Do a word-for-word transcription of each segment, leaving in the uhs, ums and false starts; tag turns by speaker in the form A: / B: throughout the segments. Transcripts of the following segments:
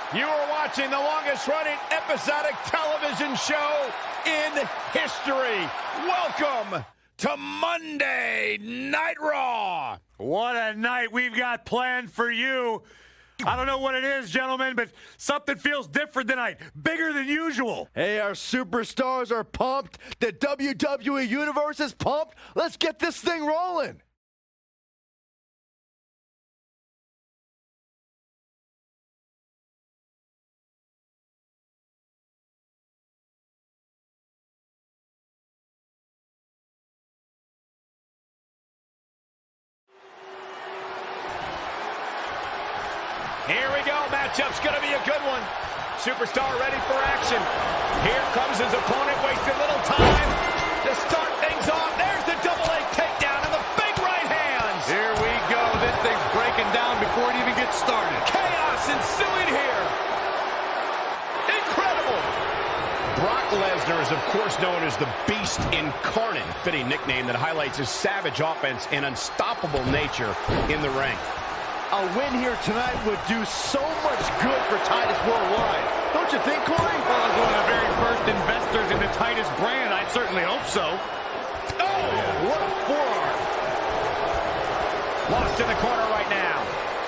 A: You are watching the longest-running episodic television show in history. Welcome to Monday Night Raw.
B: What a night we've got planned for you. I don't know what it is, gentlemen, but something feels different tonight. Bigger than usual.
C: Hey, our superstars are pumped. The W W E Universe is pumped. Let's get this thing rolling.
A: Here we go. Matchup's going to be a good one. Superstar ready for action. Here comes his opponent, wasting little time to start things off. There's the double leg takedown and the big right hands.
B: Here we go. This thing's breaking down before it even gets started.
A: Chaos ensuing here. Incredible. Brock Lesnar is, of course, known as the Beast Incarnate, a fitting nickname that highlights his savage offense and unstoppable nature in the ring.
C: A win here tonight would do so much good for Titus Worldwide. Don't you think, Corey?
B: Well, as one of the very first investors in the Titus brand, I certainly hope so.
A: Oh, yeah. What a forearm. Lost in the corner right now.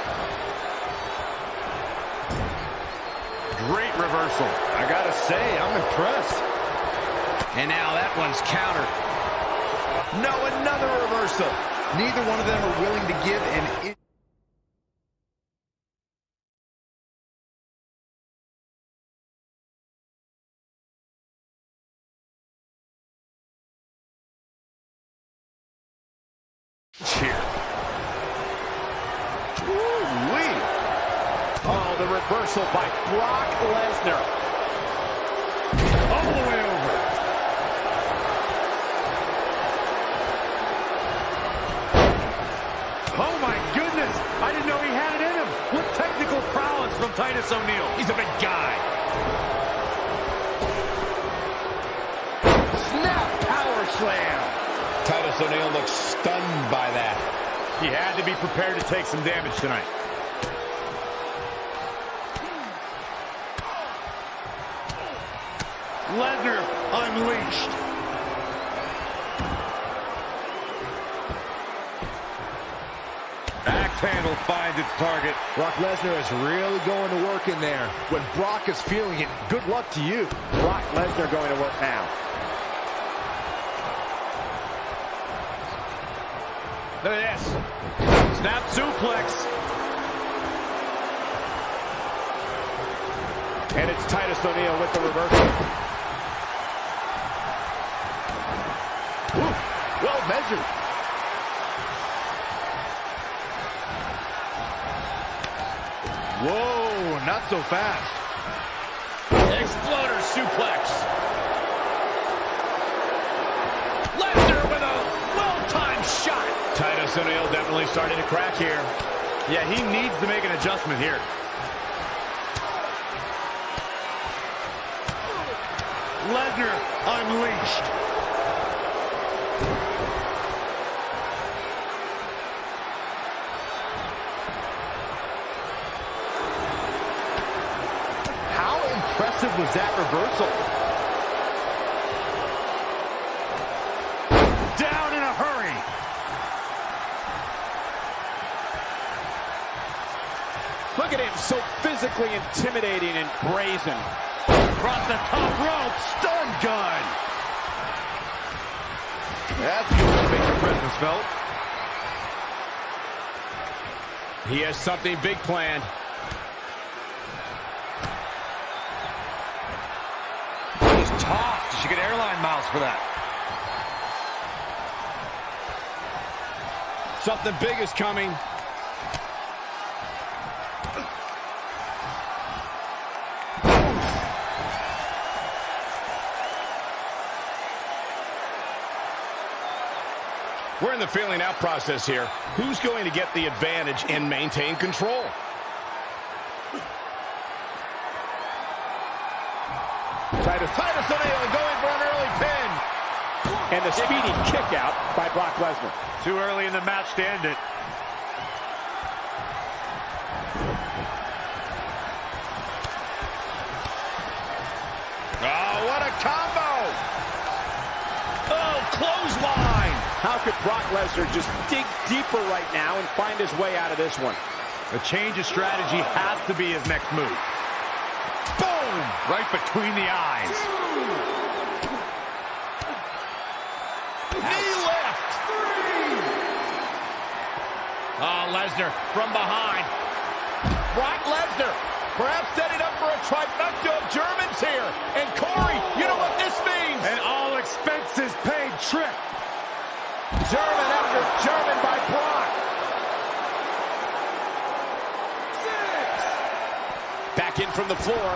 B: Great reversal.
C: I gotta say, I'm impressed.
A: And now that one's countered. No, another reversal.
C: Neither one of them are willing to give an...
A: Here. Ooh-wee. Oh, the reversal by Brock Lesnar. All the way over.
B: Oh, my goodness. I didn't know he had it in him. What technical prowess from Titus O'Neil.
A: He's a big guy.
C: Snap power slam.
A: Titus O'Neil looks stunned by that.
B: He had to be prepared to take some damage tonight. Lesnar unleashed. Axe handle finds its target.
C: Brock Lesnar is really going to work in there. When Brock is feeling it, good luck to you.
A: Brock Lesnar going to work now.
B: Look at this. Snap suplex.
A: And it's Titus O'Neil with the reversal.
C: Ooh, well measured. Whoa, not so fast.
A: Exploder suplex. Lesnar with a well-timed shot. Titus O'Neil definitely starting to crack here.
B: Yeah, he needs to make an adjustment here. Lesnar unleashed.
C: How impressive was that reversal?
B: Down in a hurry.
A: Look at him, so physically intimidating and brazen.
B: Across the top rope.
C: Stun gun. That's going to make your presence felt.
A: He has something big planned.
B: He's tough. She get airline miles for that.
A: Something big is coming. We're in the feeling out process here. Who's going to get the advantage and maintain control? Titus, Titus O'Neil going for an early pin. And the speedy kick out by Brock Lesnar.
B: Too early in the match to end it.
A: combo. Oh, clothesline.
D: How could Brock Lesnar just dig deeper right now and find his way out of this one?
B: A change of strategy has to be his next move. Boom! Right between the eyes.
A: Knee lift. Oh, Lesnar from behind. Brock Lesnar perhaps setting up for a trifecta of Germans here. And Corey, you know what this means?
B: An all expenses paid trip.
D: German after German by Brock.
A: Back in from the floor.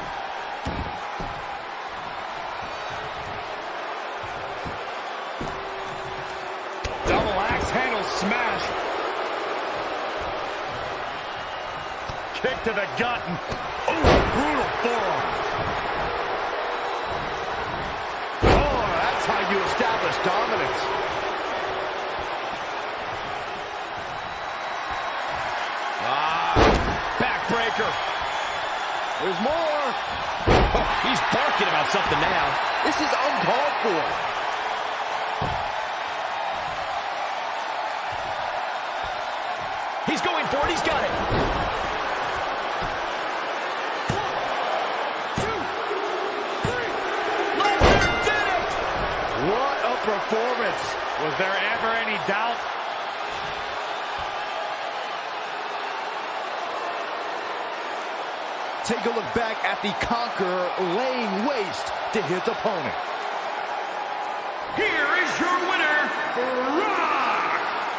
B: Double axe handle smash. Kick to the gut. And, ooh, brutal forearm.
C: Oh, that's how you establish dominance.
A: Ah, backbreaker.
C: There's more.
A: Oh, he's barking about something now.
C: This is uncalled for.
A: He's going for it. He's got it. Lesnar did it.
C: What a performance.
B: Was there ever any doubt?
C: Take a look back at the Conqueror laying waste to his opponent.
B: Here is your winner, Brock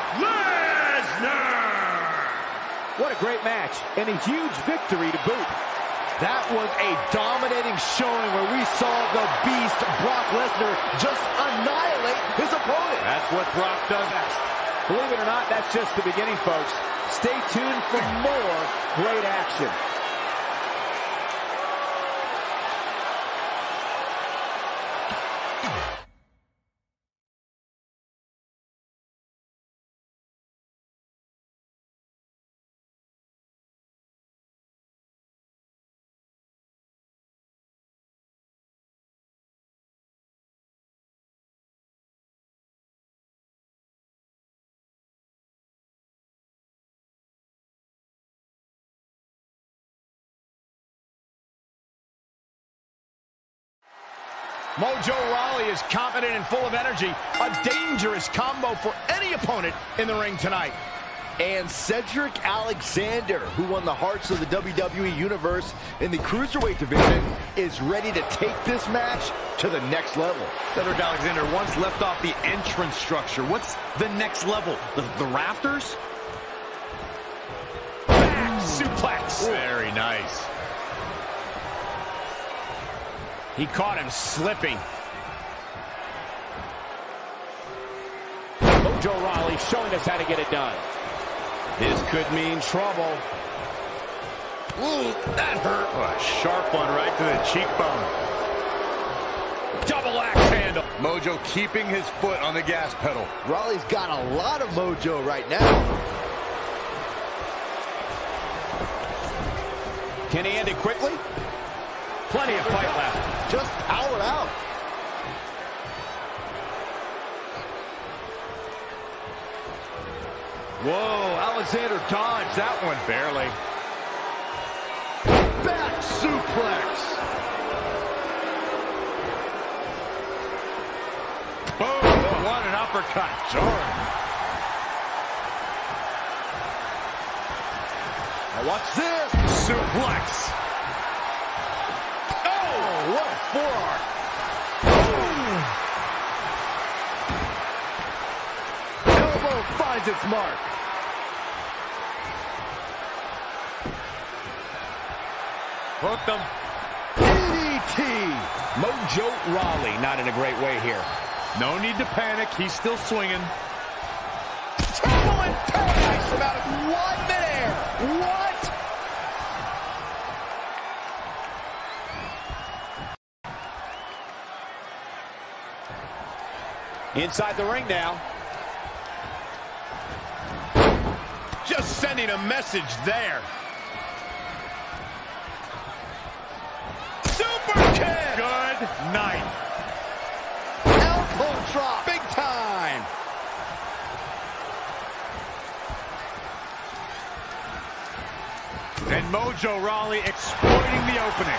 B: Lesnar!
D: What a great match, and a huge victory to boot.
C: That was a dominating showing where we saw the beast Brock Lesnar just annihilate his opponent.
B: That's what Brock does best.
D: Believe it or not, that's just the beginning, folks. Stay tuned for more great action.
A: Mojo Rawley is confident and full of energy. A dangerous combo for any opponent in the ring tonight.
C: And Cedric Alexander, who won the hearts of the W W E Universe in the Cruiserweight division, is ready to take this match to the next level.
B: Cedric Alexander once left off the entrance structure. What's the next level? The, the rafters?
A: Back suplex.
B: Very nice.
A: He caught him slipping.
D: Mojo Rawley showing us how to get it done.
A: This could mean trouble. Ooh, that hurt.
B: Oh, a sharp one right to the cheekbone.
A: Double axe handle.
B: Mojo keeping his foot on the gas pedal.
C: Rawley's got a lot of mojo right now.
A: Can he end it quickly? Plenty of fight left.
C: Just powered out.
B: Whoa, Alexander dodged that one barely.
C: Back suplex.
B: Boom, what an uppercut. Jordan.
C: Now watch this.
B: Suplex.
C: What a forearm. Elbow finds its mark.
B: Hooked him.
C: D D T.
A: Mojo Rawley not in a great way here.
B: No need to panic. He's still swinging.
A: Trouble in paradise from out of one midair. What? Inside the ring now. Just sending a message there. Super kick!
B: Good Good night.
C: Elbow drop.
A: Big time.
B: And Mojo Rawley exploiting the opening.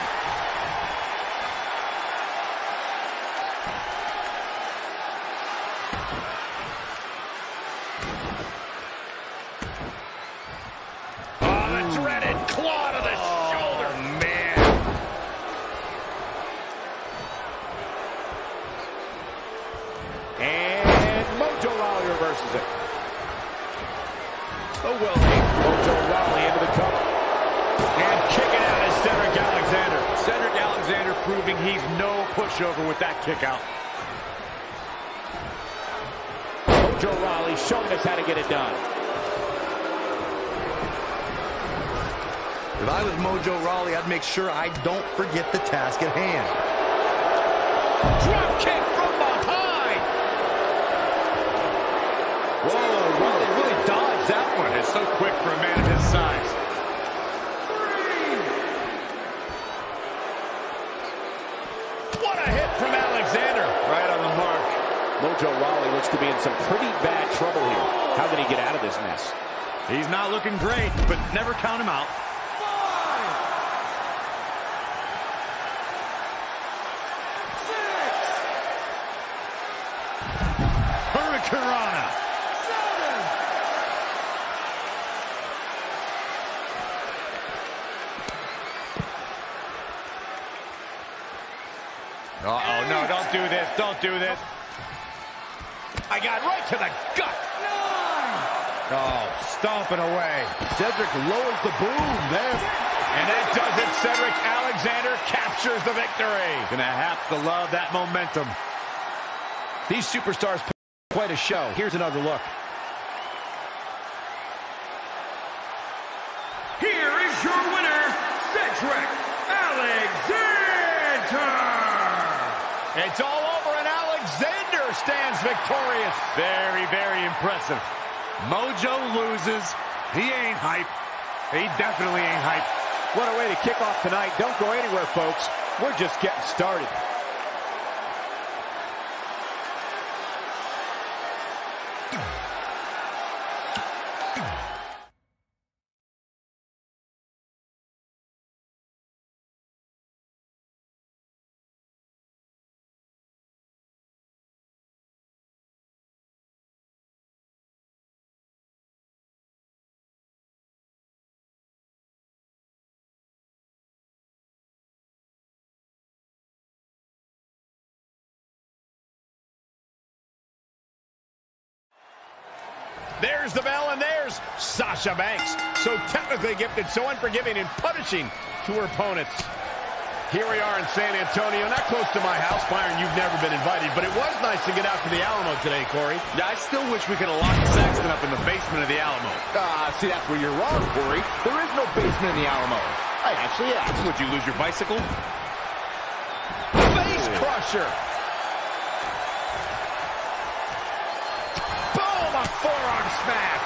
A: Oh, the dreaded claw to the
B: Oh,
A: shoulder.
B: man.
D: And Mojo Rawley reverses it.
A: Oh, well, aimed.
D: Mojo Rawley into the cover.
A: And kicking out is Cedric Alexander. Cedric Alexander proving he's no pushover with that kick out.
D: Mojo Rawley showing us how to get it done.
E: If I was Mojo Rawley, I'd make sure I don't forget the task at hand.
A: Drop kick from behind.
B: Whoa, Rawley really dodged that one. It's so quick for a man of his size.
A: What a hit from Alexander.
B: Right on the mark.
D: Mojo Rawley looks to be in some pretty bad trouble here. How can he get out of this mess?
B: He's not looking great, but never count him out. Hurricanrana. Uh-oh, no, don't do this, don't do this.
A: I got right to the gut.
B: Oh, stomping away.
C: Cedric lowers the boom there.
A: And that does it. Cedric Alexander captures the victory.
B: Gonna have to love that momentum.
A: These superstars put quite a show. Here's another look.
F: Here is your winner, Cedric Alexander.
A: It's all over, and Alexander stands victorious.
B: Very, very impressive. Mojo loses. He ain't hype. He definitely ain't hype.
D: What a way to kick off tonight. Don't go anywhere, folks. We're just getting started.
A: There's the bell, and there's Sasha Banks. So technically gifted, so unforgiving and punishing to her opponents. Here we are in San Antonio, not close to my house. Byron, you've never been invited, but it was nice to get out to the Alamo today, Corey.
B: Yeah, I still wish we could have locked Saxton up in the basement of the Alamo.
C: Ah, see, that's where you're wrong, Corey. There is no basement in the Alamo. I actually asked.
B: Would you lose your bicycle?
A: Face crusher. Boom, a forearm smash.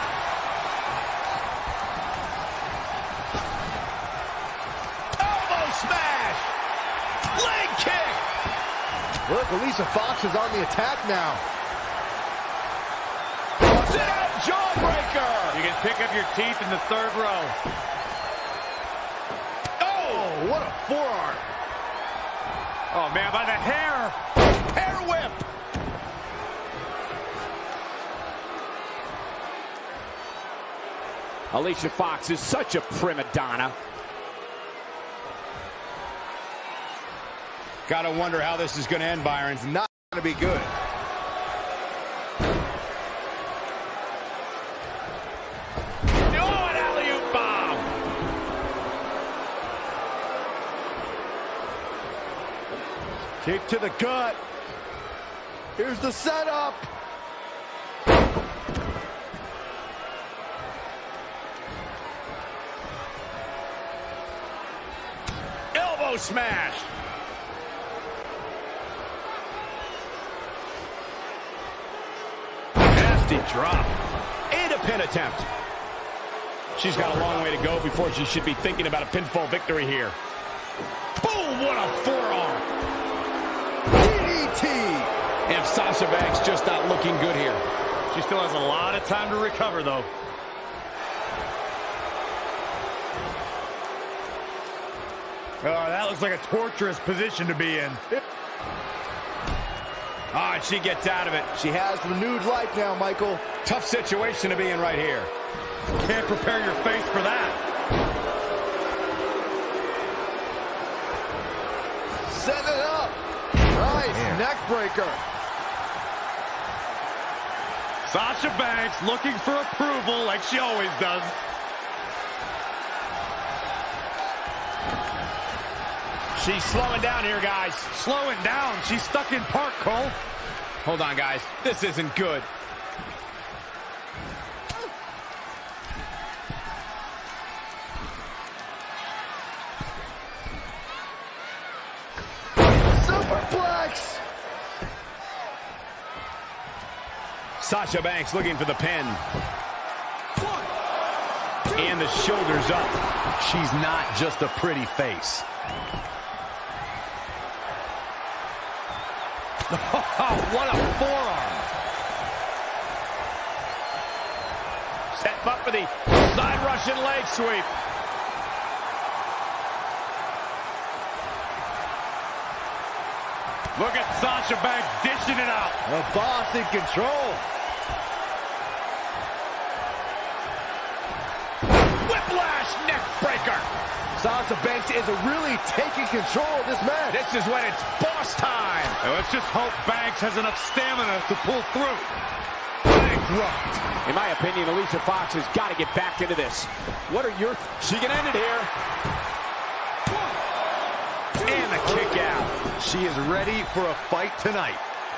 A: Elbow smash. Leg kick.
C: Look, Alicia Fox is on the attack now.
A: Sit out, jawbreaker.
B: You can pick up your teeth in the third row.
A: Oh,
C: What a forearm.
B: Oh, man, by the hair.
A: hair whip.
D: Alicia Fox is such a prima donna.
A: Gotta wonder how this is gonna end, Byron.
C: It's not going to be good.
A: Oh, an alley-oop bomb.
C: Kick to the gut. Here's the setup.
A: Elbow smash. Nasty drop. And a pin attempt. She's got a long way to go before she should be thinking about a pinfall victory here. Boom, what a forearm.
C: Guaranteed.
A: And Sasha Banks just not looking good here.
B: She still has a lot of time to recover, though. Oh, that looks like a torturous position to be in.
A: Oh, and she gets out of it.
C: She has renewed life now, Michael.
A: Tough situation to be in right here.
B: Can't prepare your face for that.
C: Set it up. Nice
B: Man.
C: neck breaker.
B: Sasha Banks looking for approval like she always does.
A: She's slowing down here, guys.
B: Slowing down. She's stuck in park, Cole.
A: Hold on, guys. This isn't good.
C: Superplex.
A: Sasha Banks looking for the pin. And the shoulders up.
E: She's not just a pretty face.
A: Oh, what a forearm. Set up for the side Russian leg sweep.
B: Look at Sasha Banks dishing it out.
C: The boss in control.
A: Whiplash neck breaker.
C: Sasha Banks is really taking control of this match.
A: This is when it's boss time.
B: Now let's just hope Banks has enough stamina to pull through.
D: In my opinion, Alicia Fox has got to get back into this. What are your...
A: She can end it here. And the kick out.
E: She is ready for a fight tonight.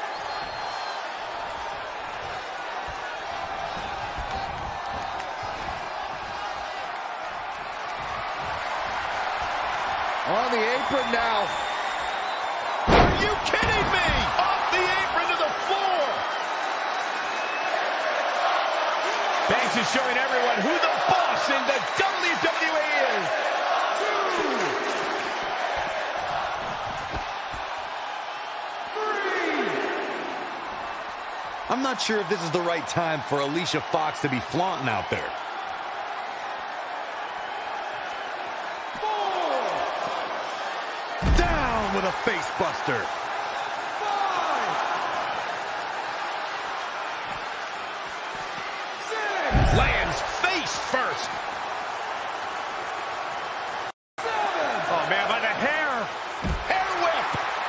C: On the apron now. Are you kidding me? Off the apron to the floor.
A: Banks is showing everyone who the boss in the W W E is.
E: I'm not sure if this is the right time for Alicia Fox to be flaunting out there. Down with a face buster.
A: Lands face first.
B: Oh, man, by the hair.
A: Hair whip.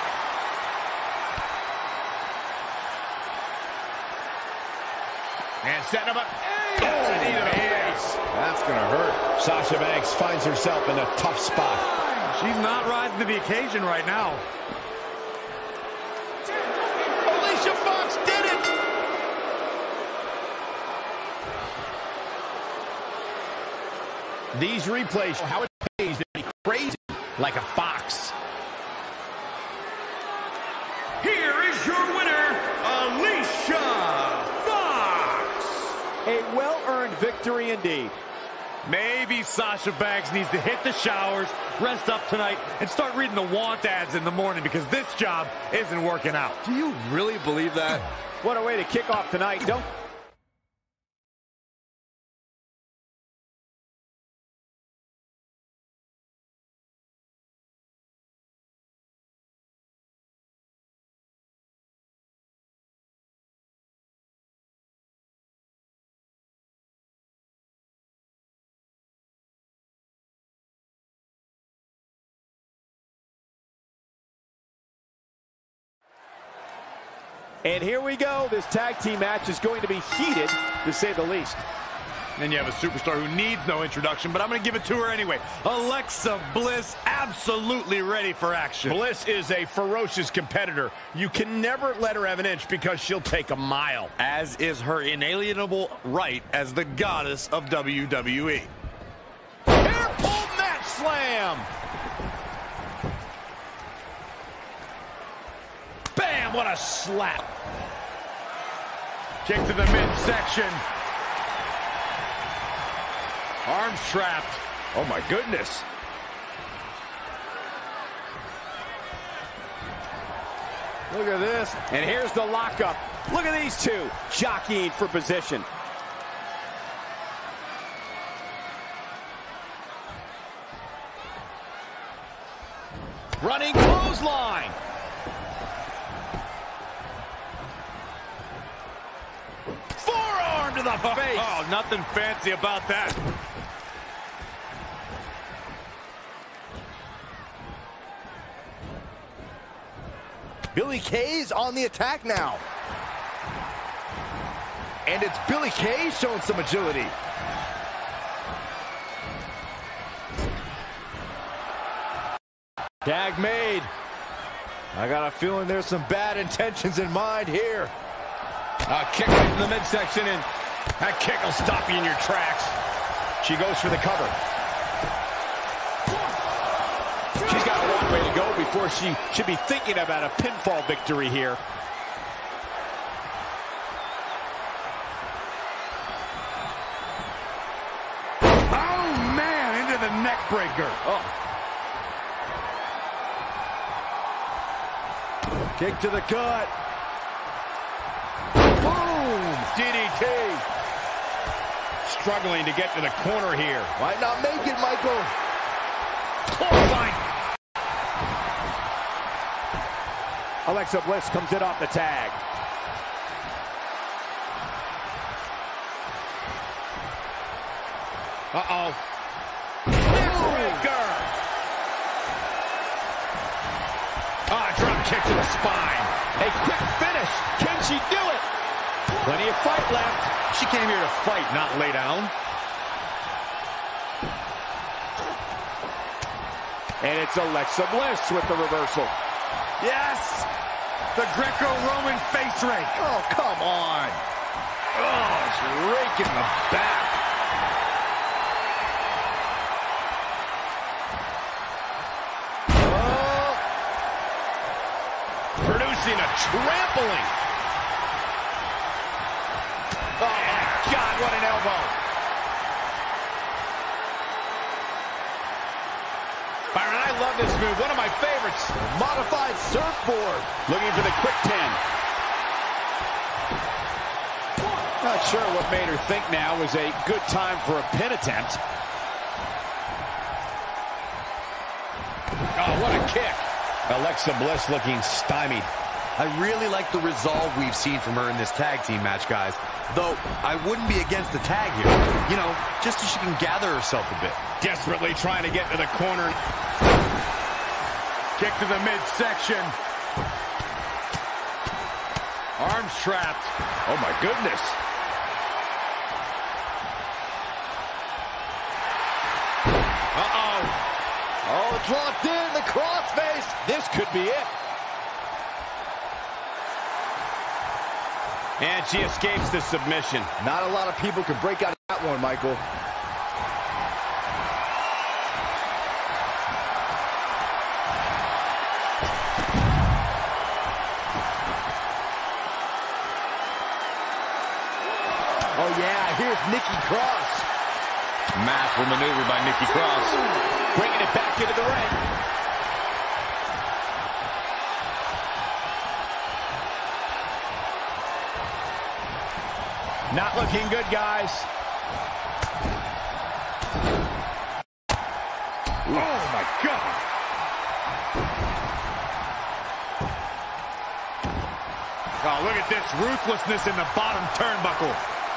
A: And setting him up. Gets a knee to the face.
C: That's going to hurt.
A: Sasha Banks finds herself in a tough spot.
B: She's not rising to the occasion right now.
A: Alicia Fox did it. These replays show how it pays to be crazy like a fox.
F: Here is your winner, Alicia Fox.
D: A well-earned victory indeed.
B: Maybe Sasha Banks needs to hit the showers, rest up tonight, and start reading the want ads in the morning because this job isn't working out.
E: Do you really believe that?
D: What a way to kick off tonight. Don't And here we go. This tag team match is going to be heated, to say the least.
B: Then you have a superstar who needs no introduction, but I'm going to give it to her anyway. Alexa Bliss, absolutely ready for action.
A: Bliss is a ferocious competitor. You can never let her have an inch because she'll take a mile.
B: As is her inalienable right as the goddess of W W E.
A: Hair pull mat slam. Bam, what a slap.
B: Kick to the midsection. Arms trapped.
A: Oh, my goodness.
C: Look at this.
D: And here's the lockup. Look at these two jockeying for position.
A: Running clothesline. Forearm to the face.
B: Oh, nothing fancy about that.
C: Billy Kay's on the attack now. And it's Billy Kay showing some agility. Tag made. I got a feeling there's some bad intentions in mind here.
A: A kick right in the midsection, and that kick will stop you in your tracks. She goes for the cover. She's got a long way to go before she should be thinking about a pinfall victory here.
B: Oh, man, into the neck breaker.
C: Oh. Kick to the gut. Boom!
A: D D T. Struggling to get to the corner here.
C: Might not make it, Michael.
A: Clothesline.
D: Alexa Bliss comes in off the tag.
A: Uh-oh. Neckbreaker. Ah, drop kick to the spine. A quick finish. Can she do it? Plenty of fight left. She came here to fight, not lay down.
D: And it's Alexa Bliss with the reversal.
B: Yes! The Greco-Roman face rake.
C: Oh, come on.
A: Oh, it's raking the back.
C: Oh.
A: Producing a trampling. Oh, my God, what an elbow. Byron, I love this move. One of my favorites.
C: Modified surfboard.
A: Looking for the quick ten. Not sure what made her think now was a good time for a pin attempt. Oh, what a kick. Alexa Bliss looking stymied.
E: I really like the resolve we've seen from her in this tag team match, guys. Though, I wouldn't be against the tag here. You know, just so she can gather herself a bit.
A: Desperately trying to get to the corner.
B: Kick to the midsection. Arms trapped.
A: Oh, my goodness. Uh-oh.
C: Oh, it's locked in. The crossface.
A: This could be it. And she escapes the submission.
C: Not a lot of people can break out of that one, Michael. Oh, yeah, here's Nikki Cross.
A: Masterful maneuver by Nikki Cross. Bringing it back into the ring. Not looking good, guys.
B: Oh, my God. Oh, look at this ruthlessness in the bottom turnbuckle.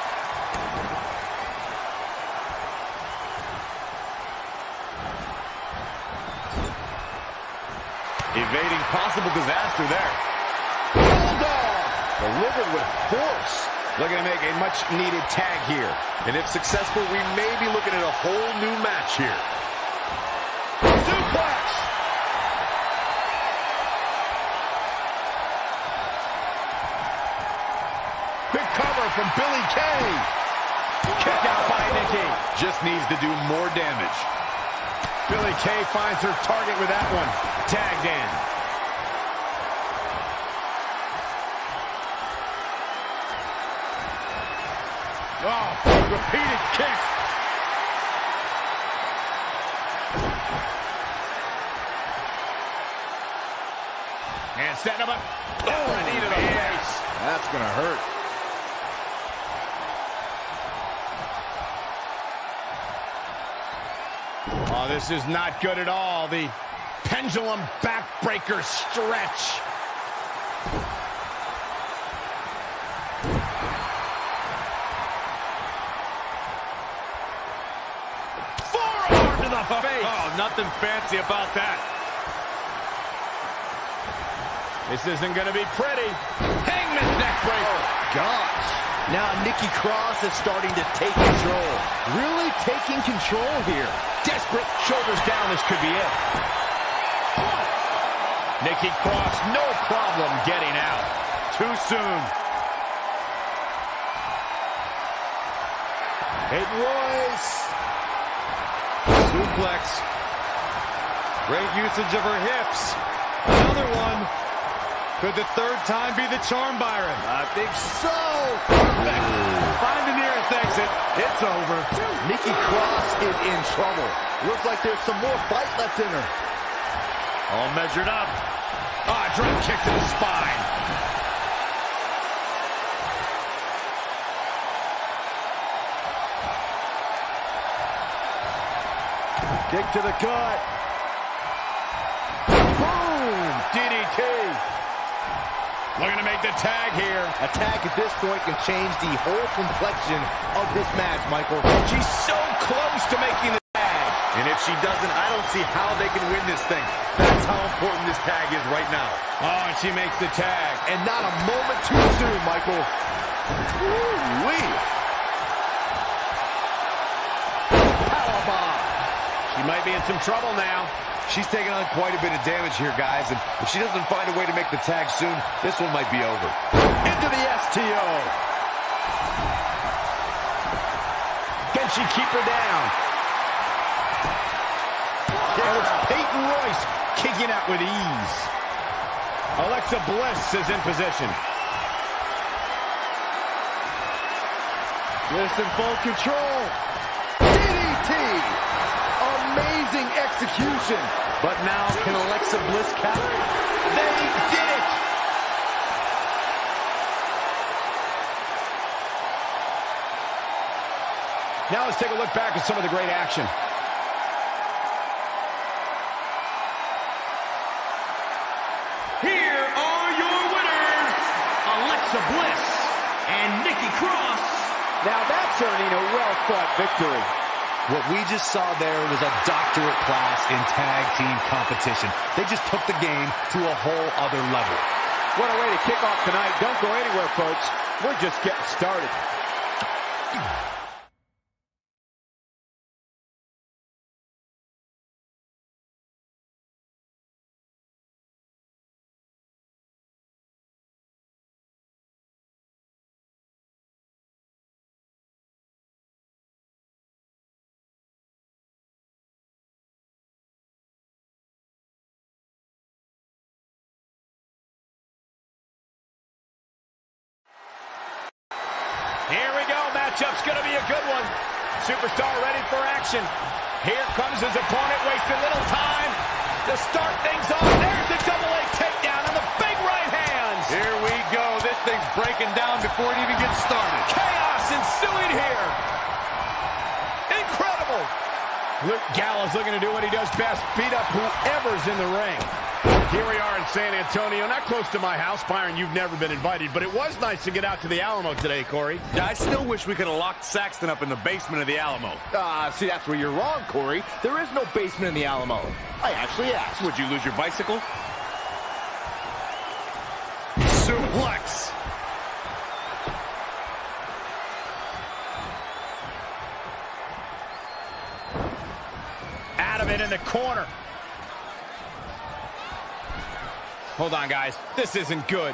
A: Evading possible disaster there. Bulldog! Delivered with force. Looking to make a much-needed tag here.
E: And if successful, we may be looking at a whole new match here.
A: Suplex! Big cover from Billy Kay. Kick out by Nikki.
E: Just needs to do more damage.
A: Billy Kay finds her target with that one. Tagged in.
B: Oh, repeated kicks.
A: And setting him up. Oh, knee to the face.
C: That's going to hurt.
A: Oh, this is not good at all. The pendulum backbreaker stretch. Forearm to the face.
B: Oh, nothing fancy about that.
A: This isn't going to be pretty. Hangman's neck breaker.
C: Oh, gosh. Now Nikki Cross is starting to take control. Really taking control here.
A: Desperate. Shoulders down. This could be it. Nikki Cross, no problem getting out.
B: Too soon.
C: Peyton Royce.
B: Suplex. Great usage of her hips. Another one. Could the third time be the charm, Byron?
C: I think so.
B: Perfect. Find the nearest exit. It's over.
C: Nikki Cross is in trouble. Looks like there's some more fight left in her.
B: All measured up.
A: Ah, drop kick to the spine.
C: Kick to the gut. Boom! D D T.
A: Looking to make the tag here.
C: A tag at this point can change the whole complexion of this match, Michael.
A: She's so close to making the tag.
B: And if she doesn't, I don't see how they can win this thing. That's how important this tag is right now.
A: Oh, and she makes the tag.
C: And not a moment too soon, Michael. Woo-wee. Powerbomb.
A: She might be in some trouble now.
E: She's taking on quite a bit of damage here, guys, and if she doesn't find a way to make the tag soon, this one might be over.
C: Into the S T O.
A: Can she keep her down? There's Peyton Royce kicking out with ease. Alexa Bliss is in position.
C: Bliss in full control. D D T. Amazing execution.
E: But now, can Alexa Bliss counter?
A: They did it! Now let's take a look back at some of the great action.
F: Here are your winners, Alexa Bliss and Nikki Cross.
D: Now that's earning a well-fought victory.
E: What we just saw there was a doctorate class in tag team competition. They just took the game to a whole other level.
D: What a way to kick off tonight. Don't go anywhere, folks. We're just getting started.
A: Here we go. Matchup's going to be a good one. Superstar ready for action. Here comes his opponent, wasting little time to start things off. There's the double A takedown on the big right hands.
B: Here we go. This thing's breaking down before it even gets started.
A: Chaos ensuing here. Incredible. Luke Gallows looking to do what he does best, beat up whoever's in the ring. Here we are in San Antonio, not close to my house. Byron, you've never been invited, but it was nice to get out to the Alamo today, Corey.
B: Yeah, I still wish we could have locked Saxton up in the basement of the Alamo.
C: Ah, uh, see, that's where you're wrong, Corey. There is no basement in the Alamo. I actually asked.
B: Would you lose your bicycle? Suplex.
A: Out of it in the corner. Hold on, guys. This isn't good.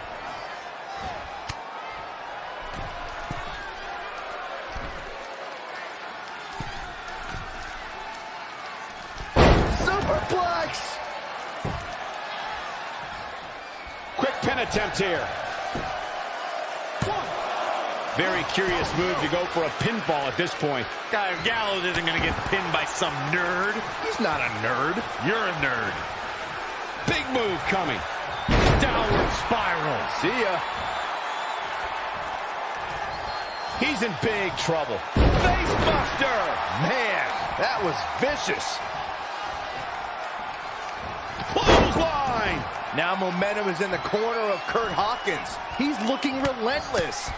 C: Superplex!
A: Quick pin attempt here. Very curious move to go for a pinfall at this point.
B: Guy Gallows isn't going to get pinned by some nerd.
C: He's not a nerd.
B: You're a nerd.
A: Big move coming.
B: Downward spiral.
C: See ya.
A: He's in big trouble. Face buster.
C: Man, that was vicious.
A: Clothesline.
C: Now momentum is in the corner of Kurt Hawkins. He's looking relentless.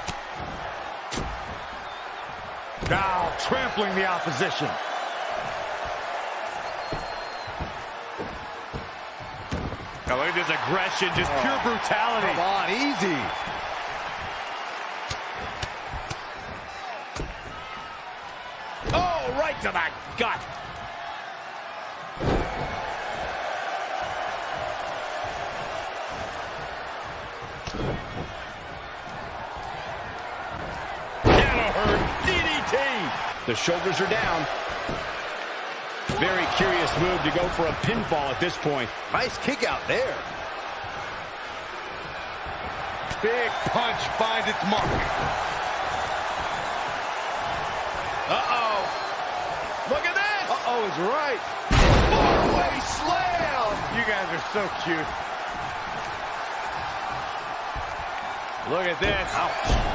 B: Now trampling the opposition. Now look at this aggression, just
C: oh.
B: pure brutality.
C: Come on, easy.
A: Oh, right to the gut. Danaher, D D T. The shoulders are down. Very curious move to go for a pinfall at this point.
C: Nice kick out there.
B: Big punch finds its mark.
A: Uh-oh. Look at this.
C: Uh-oh is right.
A: Four-way slam.
B: You guys are so cute. Look at this.
A: Ouch.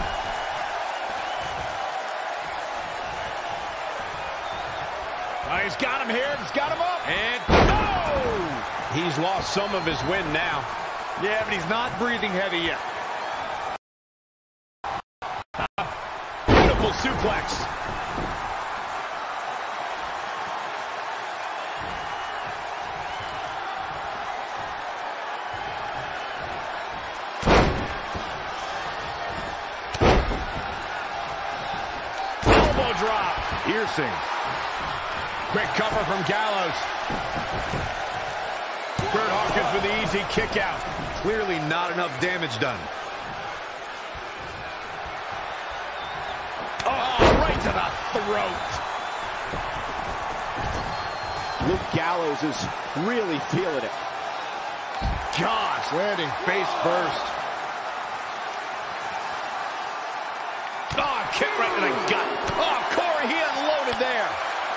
A: Oh, he's got him here. He's got him up.
B: And
A: oh! He's lost some of his wind now.
B: yeah, but he's not breathing heavy yet.
A: Beautiful suplex. Elbow drop.
C: Piercing.
A: Quick cover from Gallows. Kurt Hawkins with the easy kick out.
E: Clearly not enough damage done.
A: Oh, right to the throat.
D: Luke Gallows is really feeling it.
C: Gosh, landing face first.
A: Oh, kick right to the gut. Oh, Corey, he unloaded there.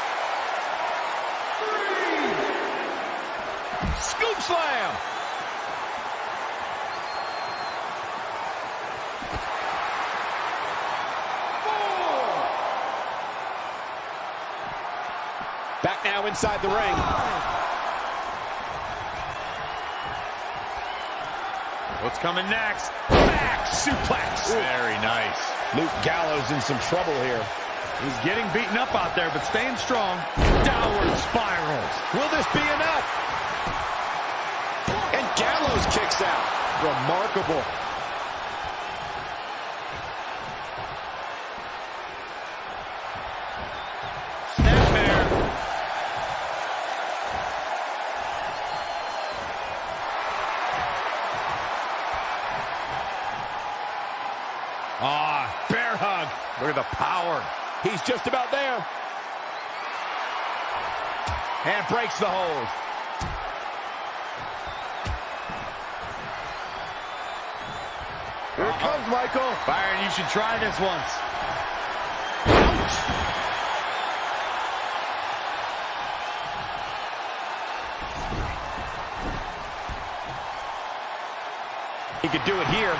A: Scoop slam. Four.
D: Back now inside the ring.
B: What's coming next?
A: Back suplex.
B: Very nice.
A: Luke Gallows in some trouble here.
B: He's getting beaten up out there, but staying strong. Downward spirals.
A: Will this be enough? And Gallows kicks out.
C: Remarkable.
B: Snapmare.
A: Ah, bear hug.
B: Look at the power.
A: He's just about there. And breaks the hold.
C: Here it comes, Michael.
B: Byron, you should try this once.
A: He could do it here.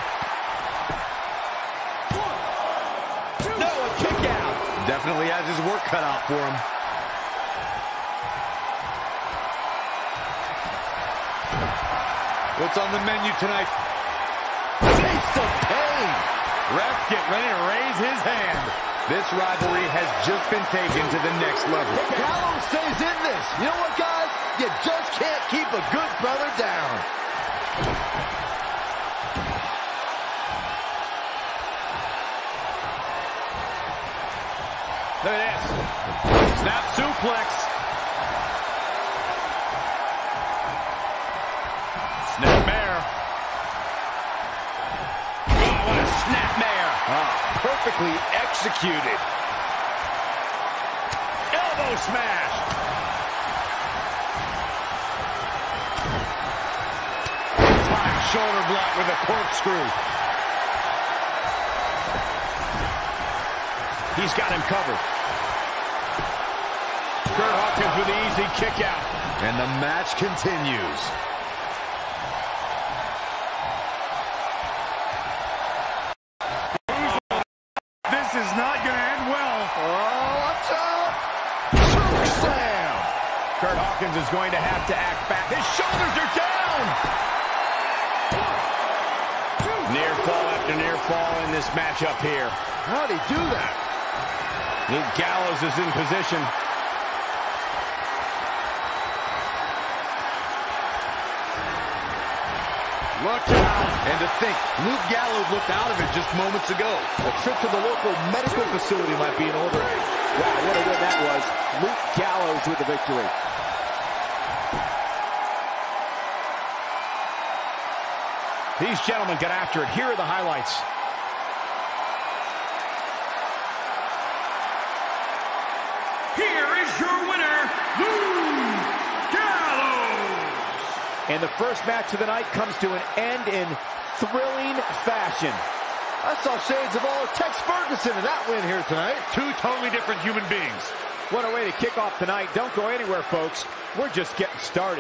A: No, a kick out.
E: Definitely has his work cut out for him.
B: What's on the menu tonight?
C: Taste of pain.
B: Ref, get ready to raise his hand.
E: This rivalry has just been taken to the next level.
C: Gallows stays in this. You know what, guys? You just can't keep a good brother down.
B: Look at this. Snap suplex. Snapmare.
A: Oh, what a snapmare.
C: Ah, perfectly executed.
A: Elbow smash.
B: Time shoulder block with a corkscrew.
A: He's got him covered. Kurt Hawkins with the easy kick out.
E: And the match continues.
A: Dawkins is going to have to act fast. His shoulders are down! Near fall after near fall in this matchup here.
C: How'd he do that?
A: Luke Gallows is in position.
E: Look out. And to think, Luke Gallows looked out of it just moments ago.
D: A trip to the local medical facility might be in order. Wow, what a win that was. Luke Gallows with the victory.
A: These gentlemen got after it. Here are the highlights.
F: Here is your winner, Luke Gallows.
D: And the first match of the night comes to an end in thrilling fashion.
C: I saw shades of all Tex Ferguson in that win here tonight.
B: Two totally different human beings.
D: What a way to kick off tonight. Don't go anywhere, folks. We're just getting started.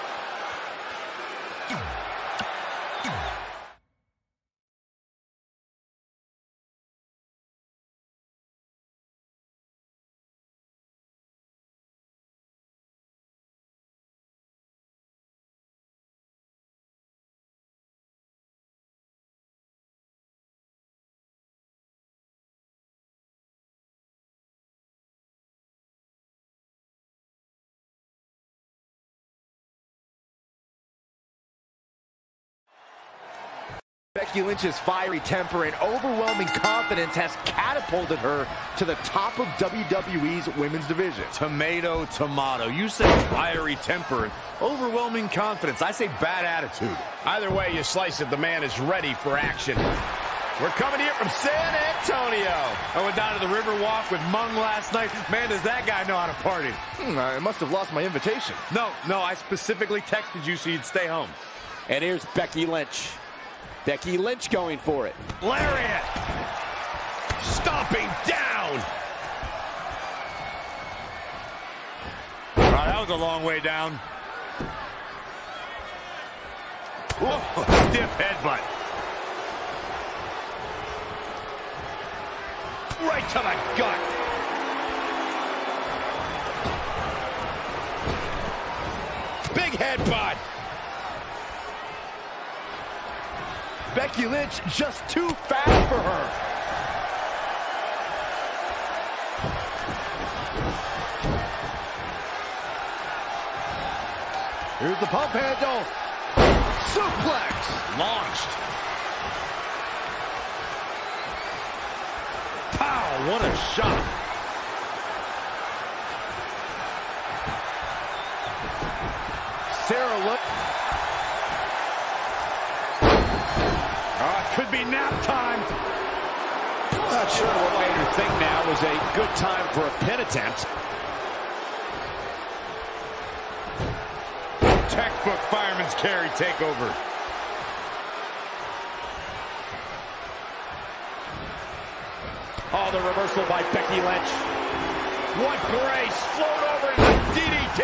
C: Becky Lynch's fiery temper and overwhelming confidence has catapulted her to the top of W W E's women's division.
B: Tomato, tomato. You say fiery temper and overwhelming confidence. I say bad attitude.
A: Either way you slice it, the man is ready for action. We're coming here from San Antonio.
B: I went down to the Riverwalk with Mung last night. Man, does that guy know how to party.
C: Hmm, I must have lost my invitation.
B: No, no, I specifically texted you so you'd stay home.
D: And here's Becky Lynch. Becky Lynch going for it.
A: Lariat. Stomping down.
B: Oh, that was a long way down. Whoa, stiff headbutt.
A: Right to the gut. Big headbutt.
C: Becky Lynch just too fast for her. Here's the pump handle. Suplex.
A: Launched.
B: Pow, what a shot.
C: Sarah look.
B: Uh, could be nap time.
D: Not sure what made her think now was a good time for a pin attempt.
B: Textbook fireman's carry takeover.
D: Oh, the reversal by Becky Lynch.
A: What grace. Float over into D D T.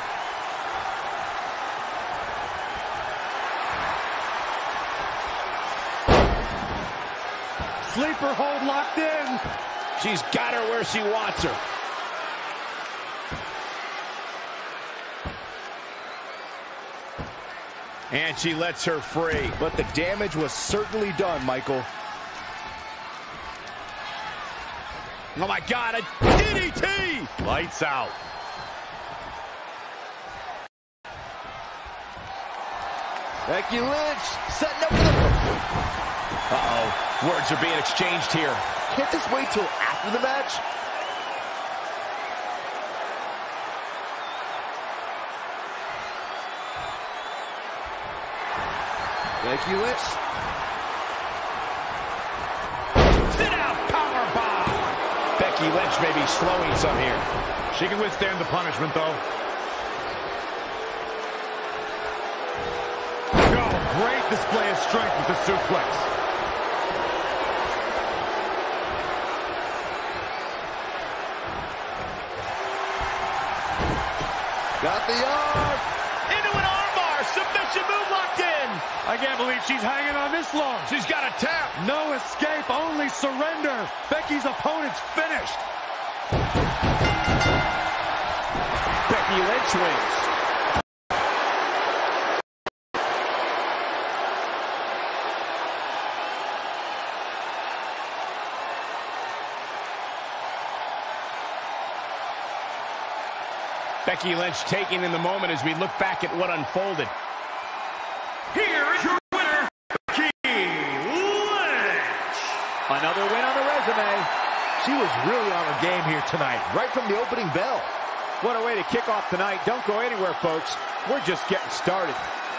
B: Sleeper hold locked in.
D: She's got her where she wants her.
A: And she lets her free.
C: But the damage was certainly done, Michael.
A: Oh my God, a D D T!
B: Lights out.
C: Becky Lynch setting up for the...
A: Uh-oh, words are being exchanged here.
C: Can't this wait till after the match? Becky Lynch.
A: Sit out, powerbomb! Becky Lynch may be slowing some here.
B: She can withstand the punishment, though. Oh, great display of strength with the suplex.
C: Got the arm.
A: Into an armbar, submission move locked in.
B: I can't believe she's hanging on this long.
A: She's got a tap.
B: No escape, only surrender. Becky's opponent's finished.
A: Becky
D: Becky Lynch wins.
A: Becky Lynch taking in the moment as we look back at what unfolded.
F: Here is your winner, Becky Lynch.
D: Another win on the resume.
C: She was really on her game here tonight, right from the opening bell.
D: What a way to kick off tonight. Don't go anywhere, folks. We're just getting started.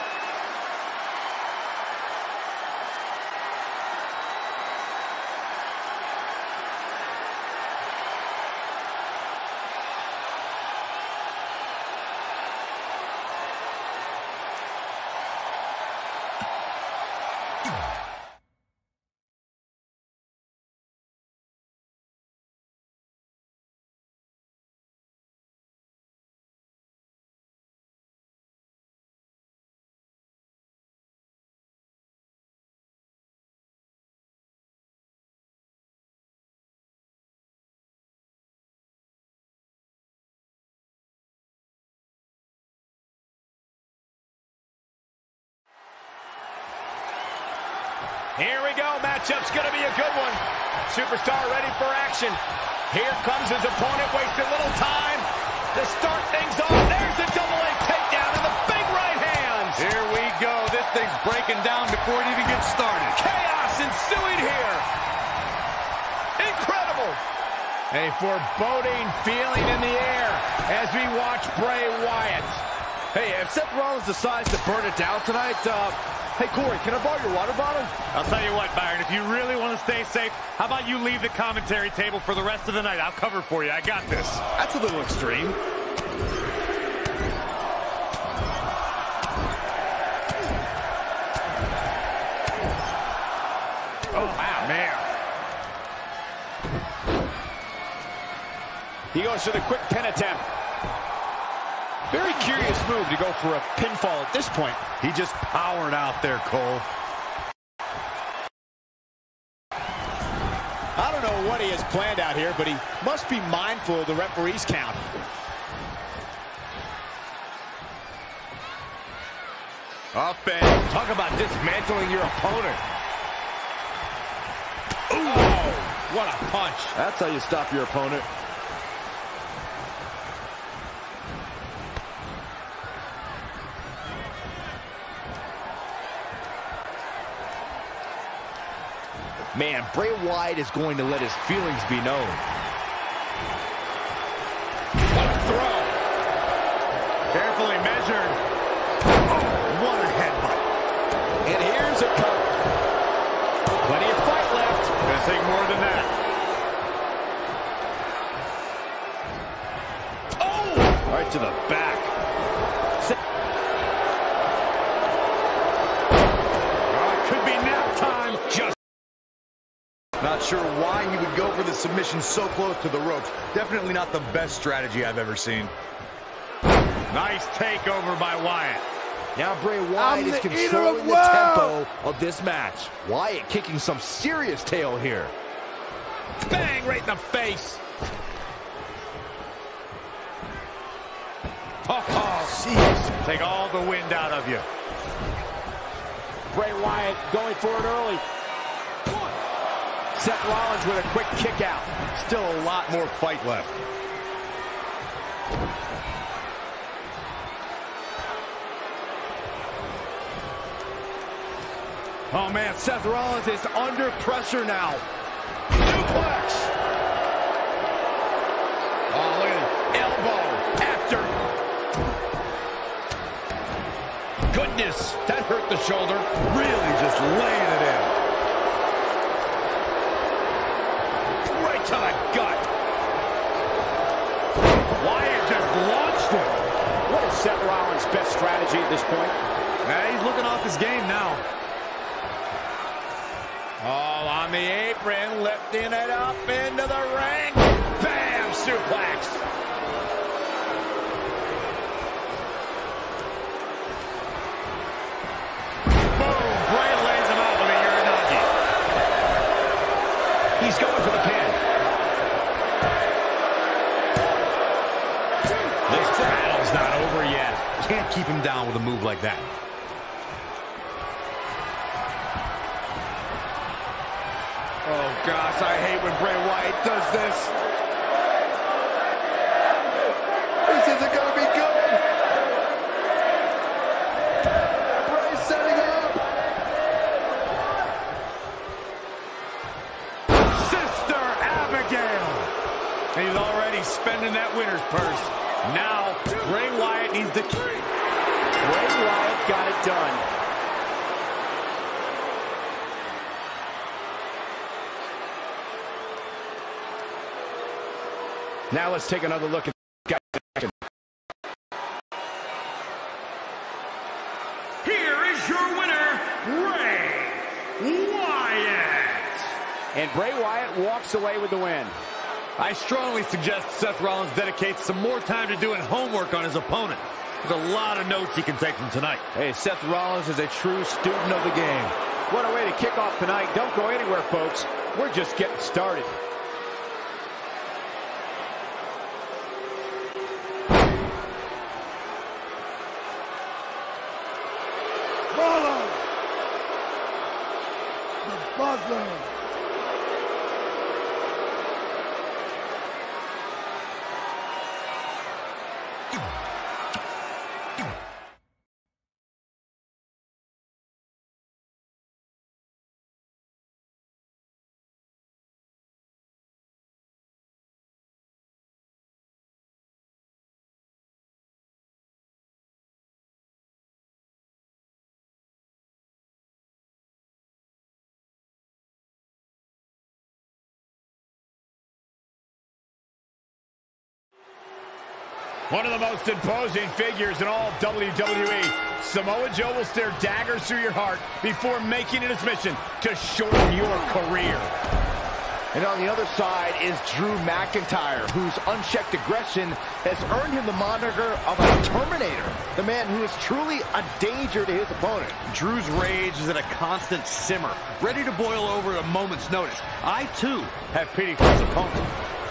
A: Here we go. Matchup's going to be a good one. Superstar ready for action. Here comes his opponent. Wasting a little time to start things off. There's the double A takedown and the big right hands.
B: Here we go. This thing's breaking down before it even gets started.
A: Chaos ensuing here. Incredible. A foreboding feeling in the air as we watch Bray Wyatt.
C: Hey, if Seth Rollins decides to burn it down tonight, uh, hey, Corey, can I borrow your water bottle?
B: I'll tell you what, Byron, if you really want to stay safe, how about you leave the commentary table for the rest of the night? I'll cover for you. I got this.
C: That's a little extreme.
A: Oh, wow, man.
D: He goes for the quick pin attempt. Very curious move to go for a pinfall at this point.
B: He just powered out there, Cole.
D: I don't know what he has planned out here, but he must be mindful of the referee's count.
A: Up and talk about dismantling your opponent. Ooh. Oh, what a punch.
C: That's how you stop your opponent. Man, Bray Wyatt is going to let his feelings be known.
A: What a throw.
B: Carefully measured.
A: Oh, what a headbutt.
D: And here's a cover. Plenty of fight left.
B: Gonna take more than that.
A: Oh!
C: Right to the back.
B: Oh, it could be nap time.
A: Just
E: Not sure why he would go for the submission so close to the ropes. Definitely not the best strategy I've ever seen.
B: Nice takeover by Wyatt.
C: Now Bray Wyatt is controlling the tempo of this match. Wyatt kicking some serious tail here.
A: bang right in the face.
B: Oh, oh, jeez. Take all the wind out of you.
D: Bray Wyatt going for it early. Seth Rollins with a quick kick out.
E: Still a lot more fight left.
C: Oh, man, Seth Rollins is under pressure now.
A: Suplex. Oh, look at it. Elbow after. Goodness, that hurt the shoulder.
E: Really just laying it in.
A: Right to the gut.
B: Wyatt just launched him.
D: What is Seth Rollins' best strategy at this point?
B: Nah, he's looking off his game now.
A: Oh, on the apron, lifting it up into the ring. Bam, suplex.
B: Boom, Bray lays him out with a Uranagi.
A: He's going for the pin. This battle's
E: him down with a move like that.
A: Oh, gosh, I hate when Bray Wyatt does this.
C: This isn't going to be good. Bray's setting up.
B: Sister Abigail. And he's already spending that winner's purse. Now, Bray Wyatt needs to...
D: Bray Wyatt got it done.
A: Now let's take another look at action.
F: Here is your winner, Bray Wyatt.
D: And Bray Wyatt walks away with the win.
B: I strongly suggest Seth Rollins dedicates some more time to doing homework on his opponent. There's a lot of notes he can take from tonight.
A: Hey, Seth Rollins is a true student of the game.
D: What a way to kick off tonight. Don't go anywhere, folks. We're just getting started.
C: Follow the buzzer.
A: One of the most imposing figures in all W W E. Samoa Joe will stare daggers through your heart before making it his mission to shorten your career.
C: And on the other side is Drew McIntyre, whose unchecked aggression has earned him the moniker of a Terminator, the man who is truly a danger to his opponent.
E: Drew's rage is at a constant simmer, ready to boil over at a moment's notice. I, too, have pity for his opponent.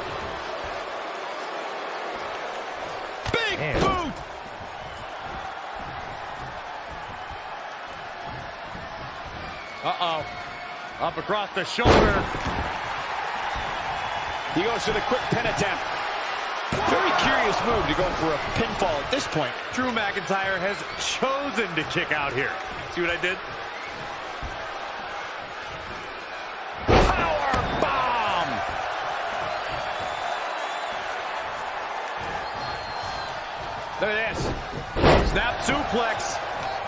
A: Big boot!
B: Uh-oh. Up across the shoulder.
A: He goes for the quick pin attempt. Very curious move to go for a pinfall at this point.
B: Drew McIntyre has chosen to kick out here. See what I did?
A: Power bomb! Look at this.
B: Snap suplex.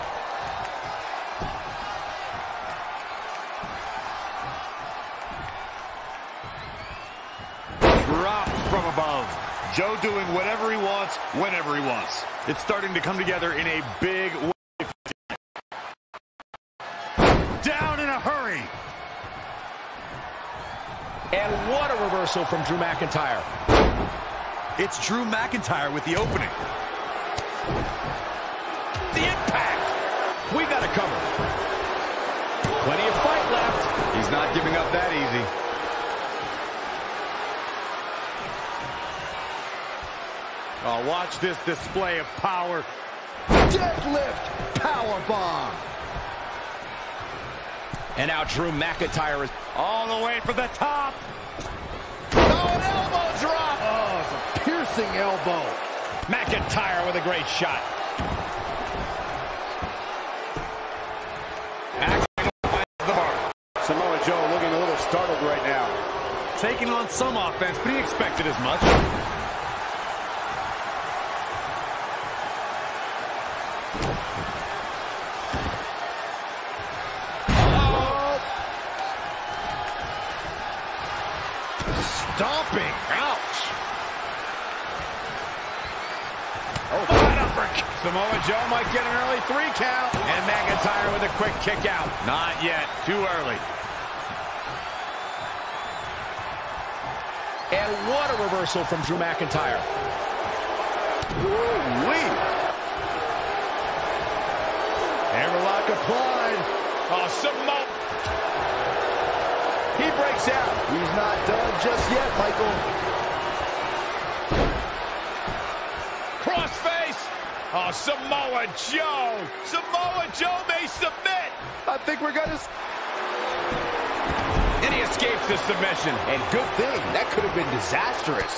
B: Dropped from above. Joe doing whatever he wants, whenever he wants. It's starting to come together in a big way. Down in a hurry.
A: And what a reversal from Drew McIntyre.
E: It's Drew McIntyre with the opening.
A: The impact. We got it covered. Plenty of fight left.
E: He's not giving up that easy.
B: Oh, watch this display of power.
C: Deadlift power bomb.
A: And now Drew McIntyre is
B: All the way for the top.
C: Oh, an elbow drop. Oh, it's a piercing elbow.
A: McIntyre with a great shot. Action finds the mark.
D: Samoa Joe looking a little startled right now.
B: Taking on some offense, but he expected as much.
C: Stomping. Ouch.
A: Oh, flat uppercut. Samoa Joe might get an early three count. And McIntyre with a quick kick out.
B: Not yet. Too early.
A: And what a reversal from Drew McIntyre.
C: Woo-wee. Hammerlock applied.
A: Oh, Samoa.
C: He breaks out. He's not done just yet, Michael.
A: Crossface. Oh, Samoa Joe. Samoa Joe may submit.
C: I think we're going to...
A: And he escapes the submission.
C: And good thing. That could have been disastrous.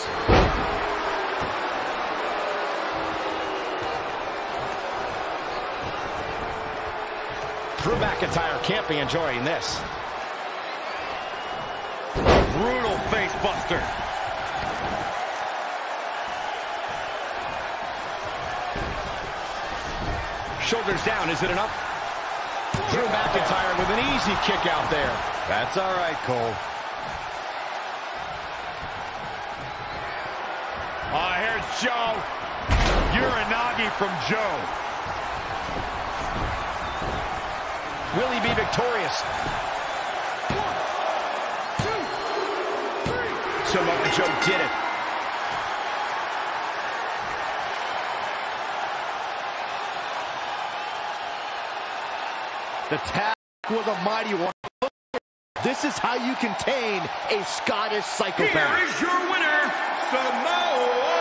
A: Drew McIntyre can't be enjoying this.
B: Brutal face buster.
A: Shoulders down, is it enough? Drew McIntyre with an easy kick out there.
B: That's all right, Cole. Oh, here's Joe. Uranagi from Joe.
A: Will he be victorious?
F: One, two, three.
A: Samoa Joe did it.
C: The tag was a mighty one. This is how you contain a Scottish psychopath.
F: Here is your winner, Samoa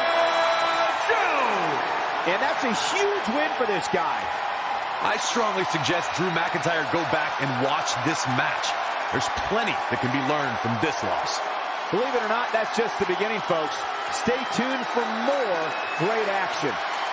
F: Joe.
C: And that's a huge win for this guy.
E: I strongly suggest Drew McIntyre go back and watch this match. There's plenty that can be learned from this loss.
C: Believe it or not, that's just the beginning, folks. Stay tuned for more great action.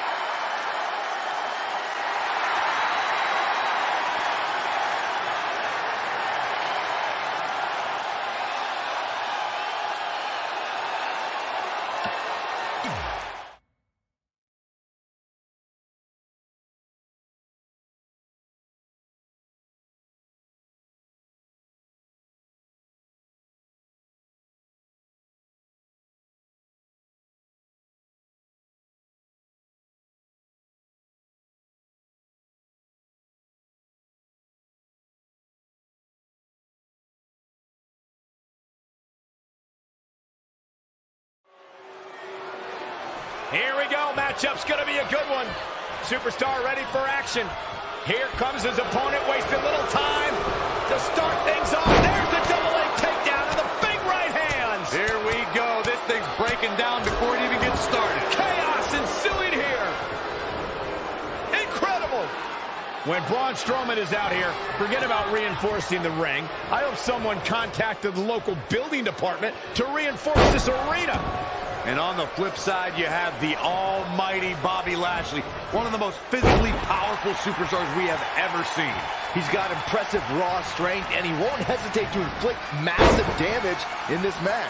A: Here we go. Matchup's going to be a good one. Superstar ready for action. Here comes his opponent, wasting little time to start things off. There's the double leg takedown to the big right hands.
B: Here we go. This thing's breaking down before it even gets started.
A: Chaos ensuing here. Incredible. When Braun Strowman is out here, forget about reinforcing the ring. I hope someone contacted the local building department to reinforce this arena.
B: And on the flip side, you have the almighty Bobby Lashley, one of the most physically powerful superstars we have ever seen.
C: He's got impressive raw strength, and he won't hesitate to inflict massive damage in this match.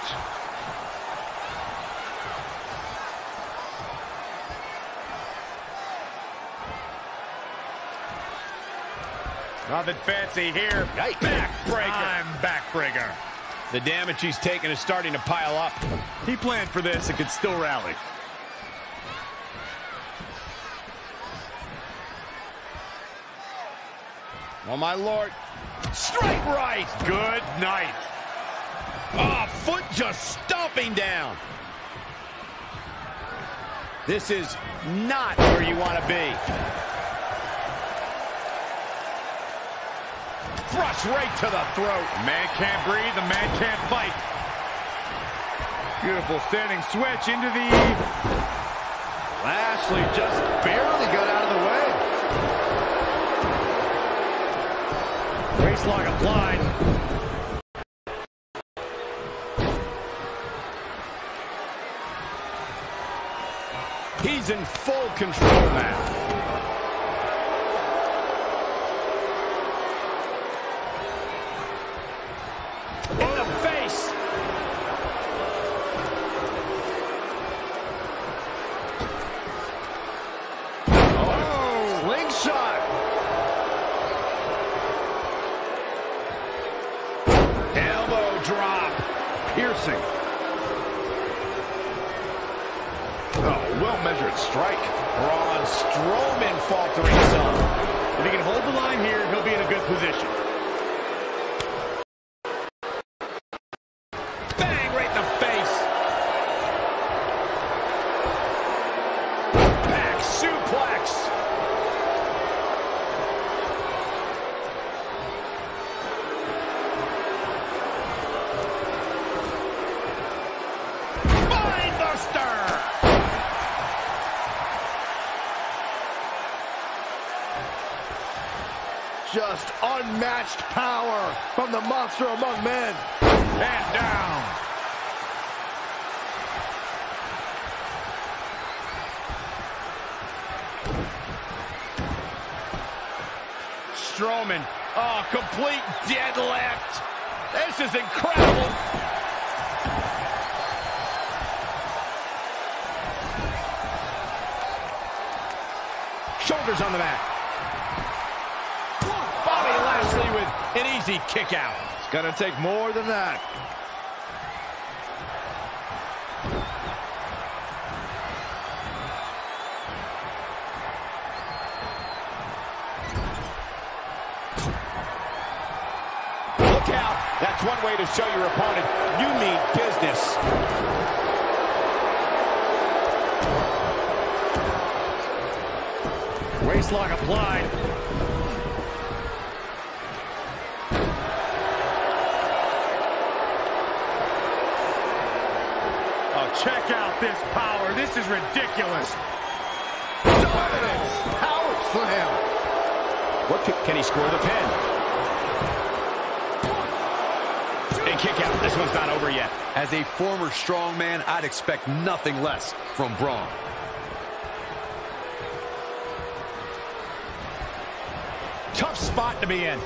A: Nothing fancy here. Backbreaker.
B: I'm backbreaker.
A: The damage he's taken is starting to pile up.
B: He planned for this and could still rally.
A: Oh, my Lord. Straight right.
B: Good night.
A: Oh, foot just stomping down. This is not where you want to be. Thrust right to the throat.
B: The man can't breathe, the man can't fight. Beautiful standing switch into the...
C: Lashley just barely got out of the way.
A: Waist lock applied. He's in full control now.
C: Piercing. Oh, well-measured strike.
A: Braun Strowman faltering some.
B: If he can hold the line here, he'll be in a good position.
A: Bang, right in the face. Back suplex.
C: just unmatched power from the monster among men.
A: And down. Strowman. Oh, complete deadlift. This is incredible. Shoulders on the mat. Bobby Lashley with an easy kick out.
C: It's gonna take more than that.
A: Look out. That's one way to show your opponent you mean business.
B: Waistlock applied. Oh, check out this power. This is ridiculous.
C: Dominance. Power slam.
A: What can, can he score the pin? And kick out. This one's not over yet.
E: As a former strongman, I'd expect nothing less from Braun.
A: Tough spot to be in.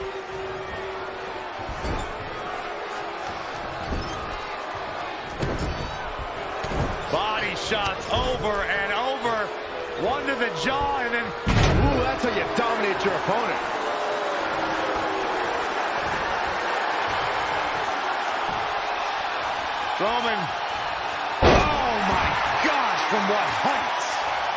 B: Body shots over and over. One to the jaw and then...
C: Ooh, that's how you dominate your opponent.
B: Strowman. Oh my gosh, from what heights?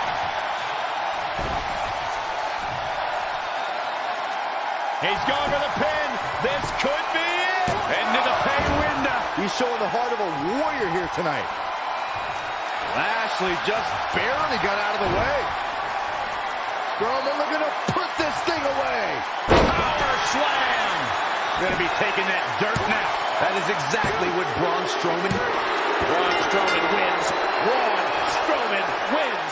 A: He's going for the pin. This could be it.
B: Into the pay window.
C: He's showing the heart of a warrior here tonight. Lashley just barely got out of the way. Strowman looking to put this thing away.
A: Power slam.
B: Going to be taking that dirt now.
E: That is exactly what Braun Strowman...
A: Braun Strowman wins. Braun Strowman wins.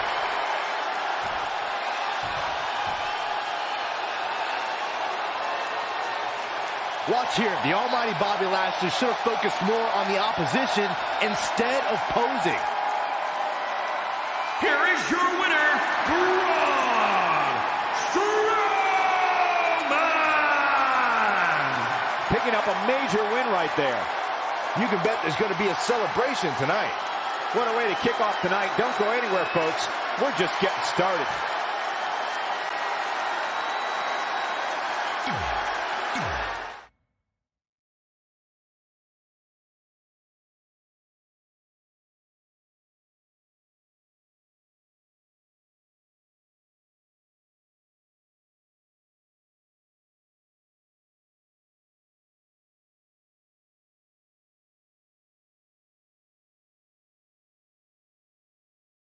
C: Watch here. The almighty Bobby Lashley should have focused more on the opposition instead of posing.
F: Here is your winner, Braun Strowman!
C: Picking up a major win right there. You can bet there's going to be a celebration tonight. What a way to kick off tonight. Don't go anywhere, folks. We're just getting started.